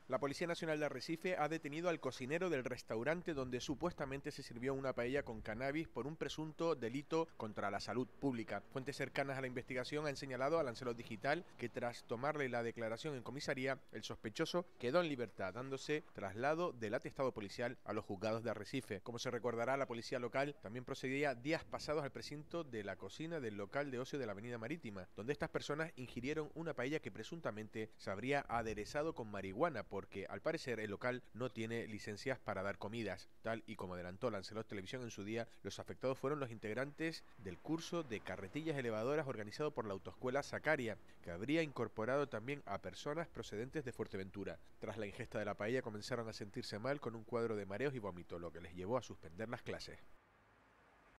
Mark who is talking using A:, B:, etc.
A: La Policía Nacional de Arrecife ha detenido al cocinero del restaurante donde supuestamente se sirvió una paella con cannabis por un presunto delito contra la salud pública. Fuentes cercanas a la investigación han señalado a Lancelot Digital que tras tomarle la declaración en comisaría, el sospechoso quedó en libertad, dándose traslado del atestado policial a los juzgados de Arrecife. Como se recordará, la policía local también procedía días pasados al precinto de la cocina del local de ocio de la Avenida Marítima, donde estas personas ingirieron una paella que presuntamente se habría aderezado con marihuana, porque al parecer el local no tiene licencias para dar comidas. Tal y como adelantó Lancelot Televisión en su día, los afectados fueron los integrantes del curso de carretillas elevadoras organizado por la autoescuela Zacaria, que habría incorporado también a personas procedentes de Fuerteventura. Tras la ingesta de la paella comenzaron a sentirse mal con un cuadro de mareos y vómito, lo que les llevó a suspender las clases.